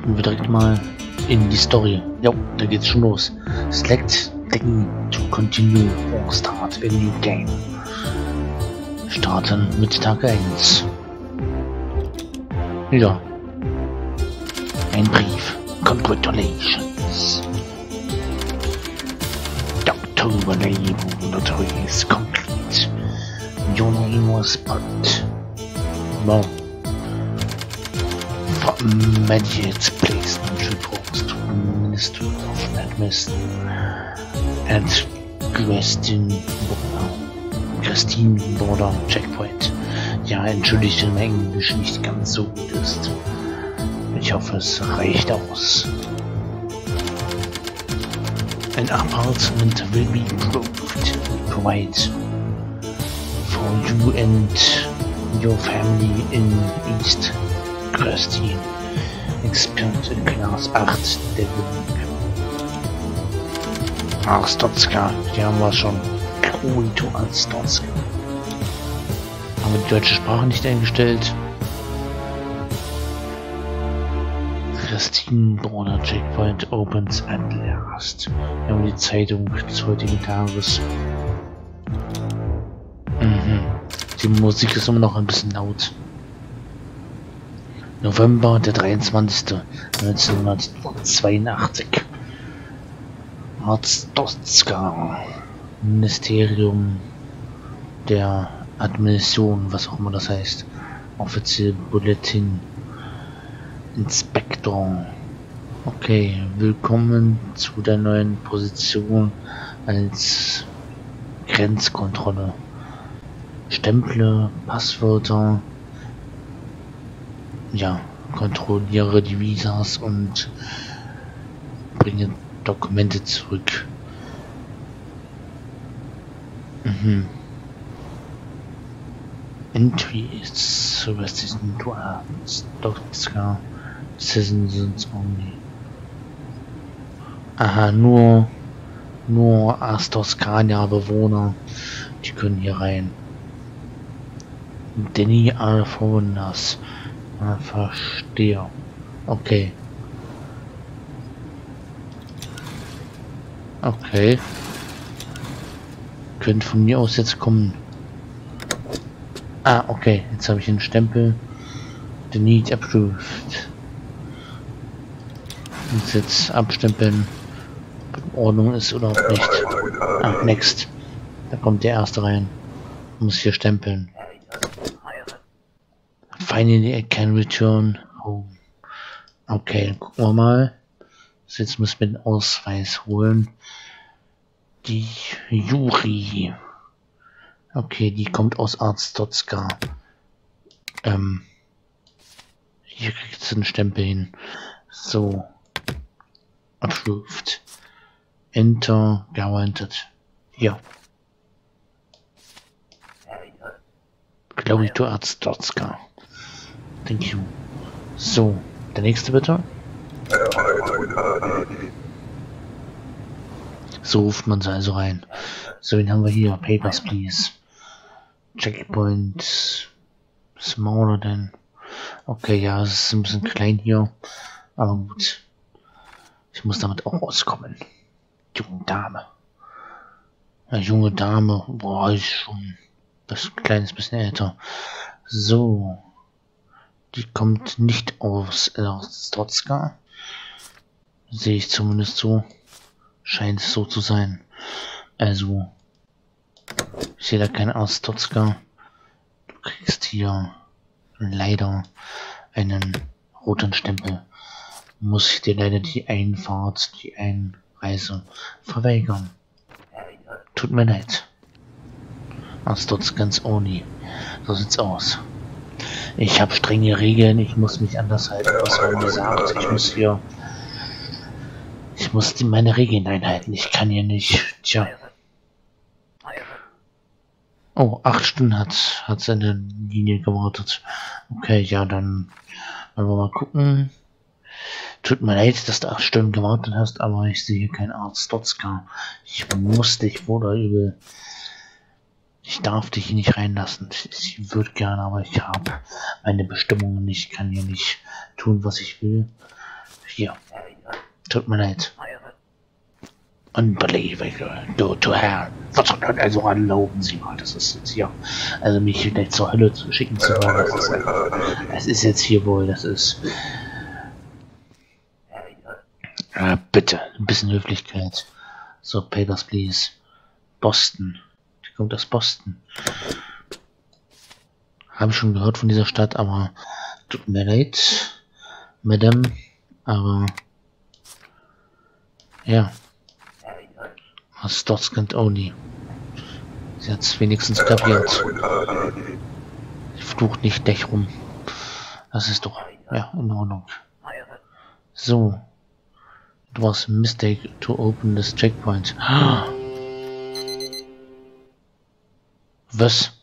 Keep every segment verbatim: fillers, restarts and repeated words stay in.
starten wir direkt mal in die Story. Jo, da geht's schon los. Select the key to continue or start a new game. Starten mit Tag eins. Ja. Ein Brief. Congratulations. The October Laboratory is complete. Your name was put. Wow. For immediate placement reports to the Ministry of Administration and Christine Border. Christine Border Checkpoint. Ja, entschuldigt, wenn mein Englisch nicht ganz so gut ist. Ich hoffe, es reicht aus. An apartment will be approved. Provide for you and your family in East Christine. Expert in Class acht Development. Arstotzka, die haben wir schon. Ruito Arstotzka. Haben wir die deutsche Sprache nicht eingestellt. Christine Border Checkpoint opens at last. Wir haben die Zeitung des heutigen Tages. Mhm. Die Musik ist immer noch ein bisschen laut. November, der dreiundzwanzigste neunzehnhundertzweiundachtzig. Arstotzka. Ministerium der Administration, was auch immer das heißt. Offiziell Bulletin. Inspektor. Okay, willkommen zu der neuen Position als Grenzkontrolle. Stemple, Passwörter. Ja, kontrolliere die Visas und bringe Dokumente zurück. Mhm. Entry is resistant to Arstotzka. Citizens only. Aha, nur nur Arstotzkaner Bewohner, die können hier rein. Denny are foreigners. Ah, verstehe. Okay. Okay. Könnte von mir aus jetzt kommen. Ah, okay. Jetzt habe ich einen Stempel. The need approved. Und jetzt abstempeln, ob in Ordnung ist oder auch nicht. Ah, next. Da kommt der erste rein. Muss hier stempeln. Finally I can return home. Okay, dann gucken wir mal. So, jetzt müssen wir den Ausweis holen. Die Juri. Okay, die kommt aus Arstotzka. Ähm. Hier kriegt sie einen Stempel hin. So. Approved. Enter. Guaranteed. Ja. Glory to Arstotzka. Thank you. So. Der nächste bitte. So ruft man sie also rein. So, wen haben wir hier? Papers, please. Checkpoint. Smaller than. Okay, ja, es ist ein bisschen klein hier. Aber gut. Ich muss damit auch auskommen. Junge Dame. Ja, junge Dame. Boah, ich schon. Das kleines bisschen älter. So. Die kommt nicht aus Arstotzka. Sehe ich zumindest so. Scheint es so zu sein. Also. Ich sehe da keine Arstotzka. Du kriegst hier leider einen roten Stempel. Muss ich dir leider die Einfahrt, die Einreise verweigern. Tut mir leid. Arstotzkans only. So sieht's aus. Ich habe strenge Regeln, ich muss mich anders halten, was man mir sagt. Ich muss hier... Ich muss die, meine Regeln einhalten. Ich kann hier nicht... Tja. Oh, acht Stunden hat, hat seine Linie gewartet. Okay, ja, dann wollen wir mal gucken. Tut mir leid, dass du acht Stunden gewartet hast, aber ich sehe hier keinen Arstotzka. Ich muss dich wohl oder übel Ich darf dich hier nicht reinlassen. Ich würde gerne, aber ich habe meine Bestimmungen nicht. Ich kann hier nicht tun, was ich will. hier. Tut mir leid. Unbelievable. Du, to hell. Was soll das also erlauben Sie mal? Das ist jetzt hier. Also mich gleich zur Hölle zu schicken zu wollen. Das ist, das ist jetzt hier wohl, das ist. Äh, bitte, ein bisschen Höflichkeit. So, Papers, please. Boston. Die kommt aus Boston. Habe ich schon gehört von dieser Stadt, aber tut mir leid, Madame. Aber ja. Was dort kennt Oni. Sie hat es wenigstens kapiert. Sie flucht nicht gleich rum. Das ist doch, ja, in Ordnung. So. It was a mistake to open this checkpoint. Was?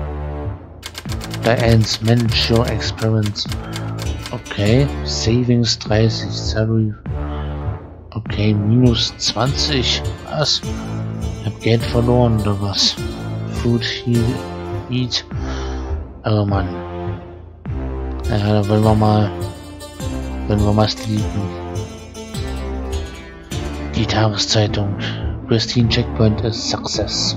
Diane's manage your experiments. Okay. Savings dreißig. Salary. Okay, minus zwanzig. Was? Ich hab Geld verloren oder was? Food he eat. Oh Mann. Ja, da wollen wir mal. Wollen wir mal sleepen. Die Tageszeitung. Christine Checkpoint is success.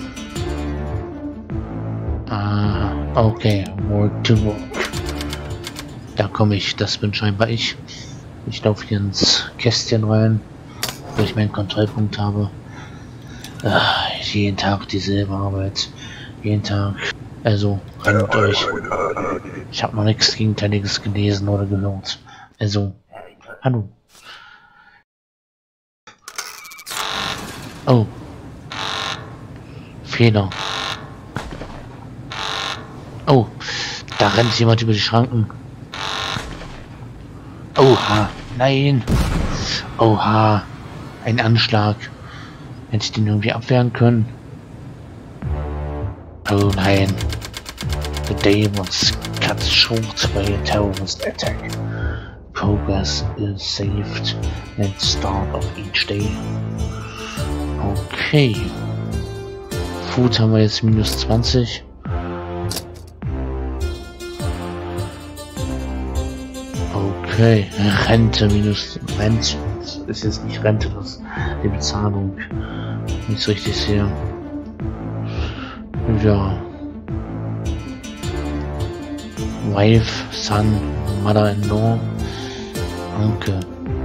Ah, okay. Work to work. Da komme ich. Das bin scheinbar ich. Ich laufe hier ins Kästchen rein, wo ich meinen Kontrollpunkt habe. Ach, jeden Tag dieselbe Arbeit. Jeden Tag. Also, rennt euch. Ich habe noch nichts Gegenteiliges gelesen oder gehört. Also, hallo. Oh. Fehler. Oh, da rennt jemand über die Schranken. Oha, nein. Oha, ein Anschlag. Hätte ich den irgendwie abwehren können? Oh nein. The day was cut short by a terrorist attack. Progress is saved at the start of each day. Okay. Food haben wir jetzt minus zwanzig. Okay, Rente minus Rente. Das ist jetzt nicht Rente, das ist die Bezahlung. Nicht so richtig sehe. Ja. Wife, Son, Mother-in-law. Danke.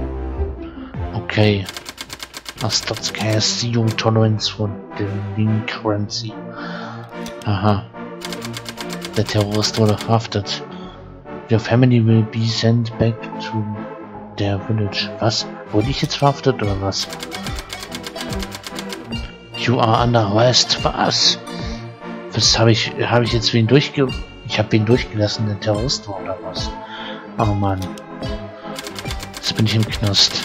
Okay. Masters cast zero tolerance for the link currency. Aha. Der Terrorist wurde verhaftet. Your family will be sent back to their village. Was? Wurde ich jetzt verhaftet oder was? You are under arrest. Was? Was habe ich? Habe ich jetzt wen durchge... Ich habe wen durchgelassen, der Terrorist war oder was? Oh Mann. Jetzt bin ich im Knast.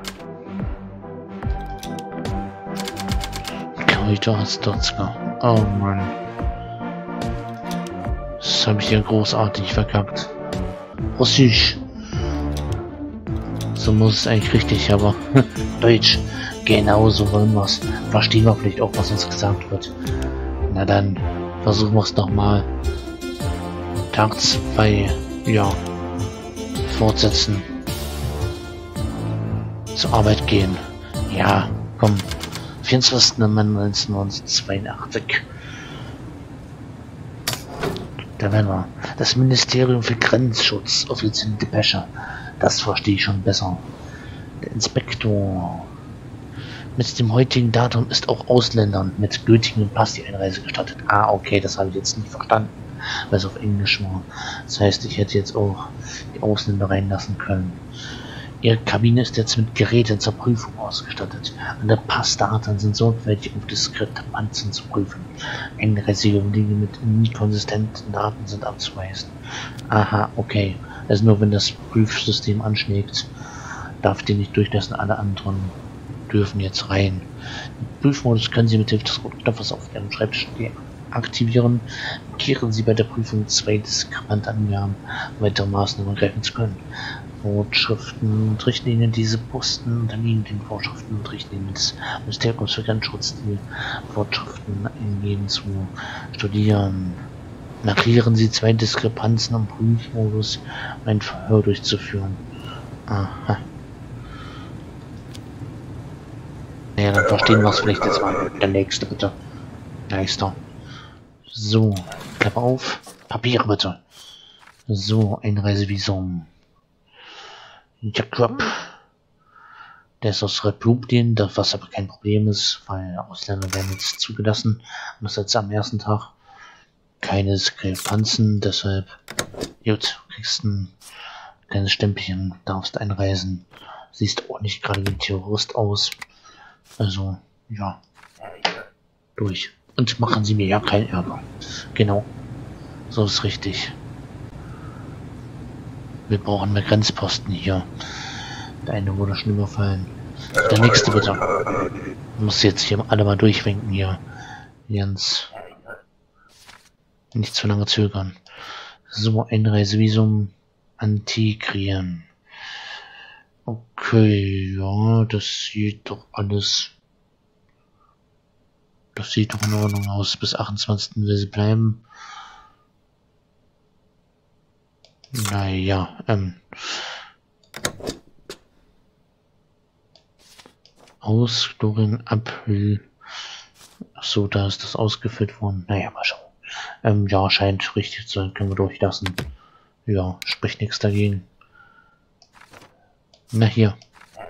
Korridor Stotzka. Oh Mann. Das habe ich hier großartig verkackt. Russisch. So muss es eigentlich richtig, aber Deutsch. Genau so wollen wir es. Verstehen wir vielleicht auch, was uns gesagt wird. Na dann, versuchen wir es nochmal. Tag zwei, ja. Fortsetzen. Zur Arbeit gehen. Ja, komm. vierundzwanzigster November neunzehnhundertzweiundachtzig. Da werden wir. Das Ministerium für Grenzschutz, offizielle Depesche. Das verstehe ich schon besser. Der Inspektor. Mit dem heutigen Datum ist auch Ausländern mit gültigem Pass die Einreise gestattet. Ah, okay, das habe ich jetzt nicht verstanden, weil es auf Englisch war. Das heißt, ich hätte jetzt auch die Ausländer reinlassen können. Ihre Kabine ist jetzt mit Geräten zur Prüfung ausgestattet. An der Passdaten sind sorgfältig auf Diskrepanzen zu prüfen. Einreisige Dinge mit inkonsistenten Daten sind abzuweisen. Aha, okay. Also nur wenn das Prüfsystem anschlägt, darf die nicht durchlassen, alle anderen dürfen jetzt rein. Den Prüfmodus können Sie mit Hilfe des roten Knopfes auf Ihrem Schreibtisch aktivieren. Kehren Sie bei der Prüfung zwei diskrepante Angaben, um weitere Maßnahmen ergreifen zu können. Vorschriften und Richtlinien. Diese Posten unterliegen den Vorschriften und Richtlinien des Ministeriums für Grenzschutz, die Vorschriften eingehen zu studieren. Markieren Sie zwei Diskrepanzen am Prüfmodus, um ein Verhör durchzuführen. Aha. Ja, dann verstehen wir es vielleicht jetzt mal. Der nächste bitte. Nächster. So, Klappe auf. Papiere bitte. So, Einreisevisum. Jakob. Der ist aus Republien, was aber kein Problem ist, weil Ausländer werden jetzt zugelassen. Und das jetzt am ersten Tag. Keine Diskrepanzen, deshalb. Gut, kriegst ein kleines Stempelchen, darfst einreisen. Siehst auch nicht gerade wie ein Terrorist aus. Also, ja. Durch. Und machen Sie mir ja keinen Ärger. Genau. So ist richtig. Wir brauchen mehr Grenzposten hier. Der eine wurde schon überfallen. Der nächste bitte. Ich muss jetzt hier alle mal durchwinken hier. Jens. Nicht zu lange zögern. So, Einreisevisum integrieren. Okay, ja, das sieht doch alles. Das sieht doch in Ordnung aus. Bis achtundzwanzigsten will sie bleiben. Naja, ähm. Ausdrucken, April. So, da ist das ausgefüllt worden. Naja, mal schauen. Ähm, ja, scheint richtig zu sein. Können wir durchlassen. Ja, spricht nichts dagegen. Na hier.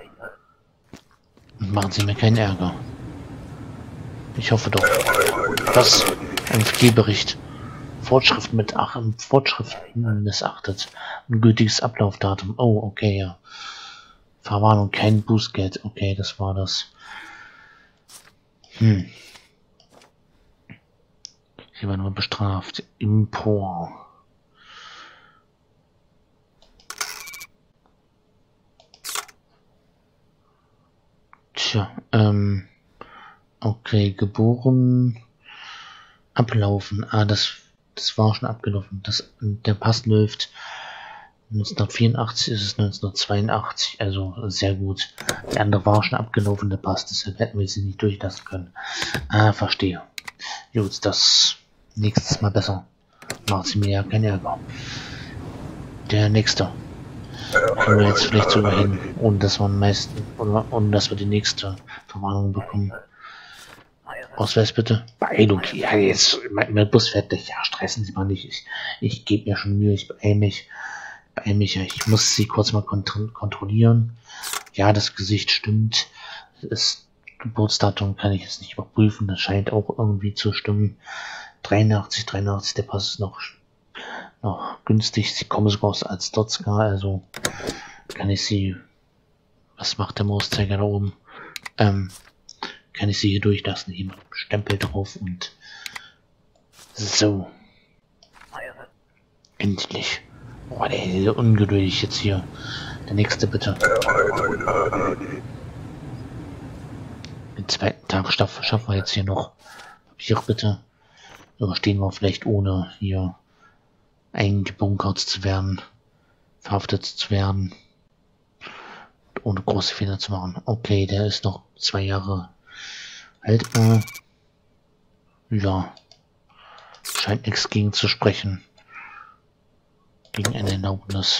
Machen Sie mir keinen Ärger. Ich hoffe doch. Was? Ein Fliehbericht. Fortschrift mit ach, Fortschriften missachtet. Ein gültiges Ablaufdatum. Oh, okay, ja. Verwarnung, kein Bußgeld. Okay, das war das. Hm. Hier war nur bestraft. Import. Tja, ähm. Okay, geboren. Ablaufen. Ah, das, das war schon abgelaufen. Das, der Pass läuft. neunzehnhundertvierundachtzig ist es neunzehnhundertzweiundachtzig, also sehr gut. Der andere war schon abgelaufen, der Pass, deshalb hätten wir sie nicht durchlassen können. Ah, verstehe. Gut, das nächstes Mal besser. Macht sie mir ja keinen Ärger. Der nächste. Können wir jetzt vielleicht sogar hin, ohne dass wir am meisten, oder ohne dass wir die nächste Verwarnung bekommen. Ausweis bitte. Beeilung. Ja, jetzt, mein, mein Bus fährt nicht. Ja, stressen Sie mal nicht. Ich, ich gebe mir schon Mühe, ich beeile mich. Beeile mich ja. Ich muss sie kurz mal kont kontrollieren. Ja, das Gesicht stimmt. Das Geburtsdatum kann ich jetzt nicht überprüfen. Das scheint auch irgendwie zu stimmen. dreiundachtzig, dreiundachtzig, der Pass ist noch, noch günstig. Sie kommen sogar aus als Dotzka, also kann ich sie. Was macht der Mauszeiger da oben? Ähm. Kann ich sie hier durchlassen. Hier mit Stempel drauf und so. Endlich. Boah, der ist ungeduldig jetzt hier. Der nächste bitte. Den zweiten Tag schaffen wir jetzt hier noch. Papier bitte. Überstehen wir vielleicht ohne hier eingebunkert zu werden. Verhaftet zu werden. Und ohne große Fehler zu machen. Okay, der ist noch zwei Jahre haltbar. Ja. Scheint nichts gegen zu sprechen. Gegen eine Erlaubnis.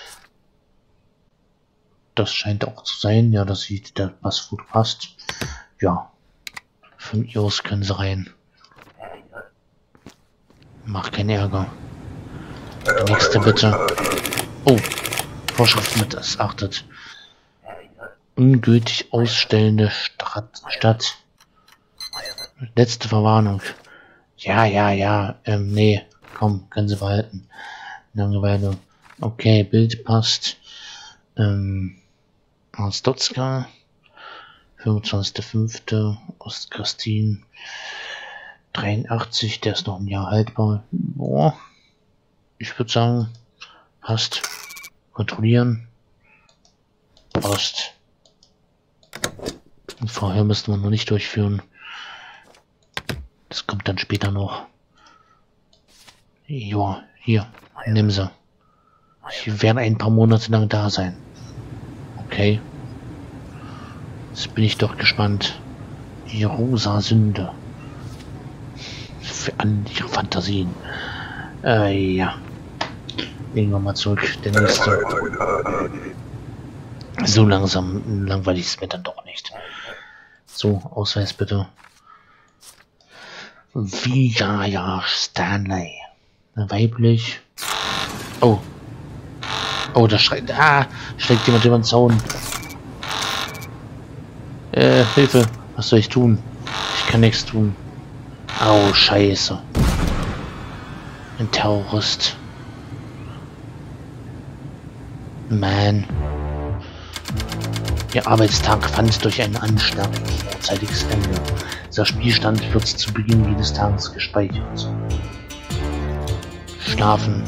Das scheint auch zu sein. Ja, das sieht der Passfoto passt. Ja. Von mir aus können sie rein. Mach keinen Ärger. Der nächste bitte. Oh. Vorschrift mit missachtet. Ungültig ausstellende Stadt. Stadt. Letzte Verwarnung. Ja, ja, ja. Ähm, nee. Komm, können Sie behalten. Langeweile. Okay, Bild passt. Ähm, aus Dotzka. fünfundzwanzigster fünfter Ostkastin. dreiundachtzig, der ist noch ein Jahr haltbar. Boah. Ich würde sagen, passt. Kontrollieren. Passt. Und vorher müssten wir noch nicht durchführen. Das kommt dann später noch. Ja, hier, nimm sie. Ich werde ein paar Monate lang da sein. Okay. Jetzt bin ich doch gespannt. Die rosa Sünde. Für alle ihre Fantasien. Äh, ja. Legen wir mal zurück. Der nächste. So langsam langweilig ist mir dann doch nicht. So, Ausweis bitte. Vijaya Stanley. Weiblich. Oh. Oh, da schreit. Ah! Schlägt jemand über den Zaun. Äh, Hilfe. Was soll ich tun? Ich kann nichts tun. Au, Scheiße. Ein Terrorist. Man. Der Arbeitstag fand durch einen Anschlag ein vorzeitiges Ende. Dieser Spielstand wird zu Beginn jedes Tages gespeichert. Schlafen.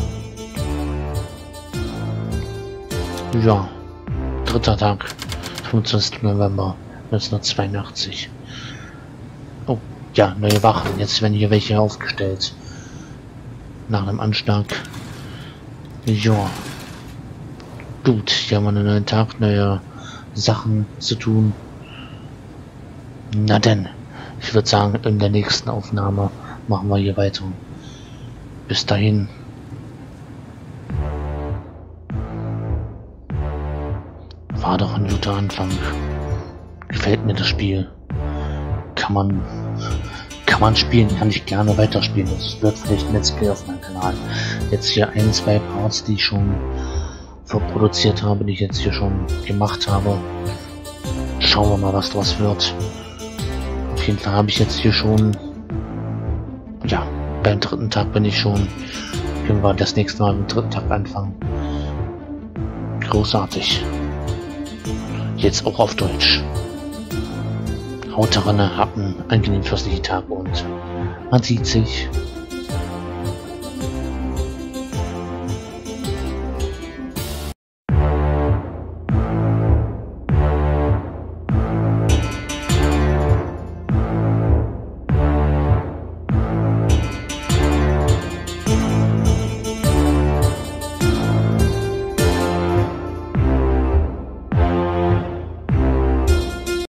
Ja. Dritter Tag. fünfundzwanzigster November neunzehnhundertzweiundachtzig. Oh, ja, neue Wachen. Jetzt werden hier welche aufgestellt. Nach einem Anschlag. Ja. Gut, hier haben wir einen neuen Tag, neue Sachen zu tun. Na denn, ich würde sagen, in der nächsten Aufnahme machen wir hier weiter. Bis dahin. War doch ein guter Anfang. Gefällt mir das Spiel. Kann man kann man spielen, kann ich gerne weiterspielen. Das wird vielleicht ein Let's Play auf meinem Kanal. Jetzt hier ein, zwei Parts, die ich schon vorproduziert habe, die ich jetzt hier schon gemacht habe. Schauen wir mal, was draus wird. Auf jeden Fall habe ich jetzt hier schon, ja, beim dritten Tag bin ich schon. Können wir das nächste Mal am dritten Tag anfangen. Großartig. Jetzt auch auf Deutsch. Haut rein, habt einen angenehmen fürstlichen Tag und man sieht sich.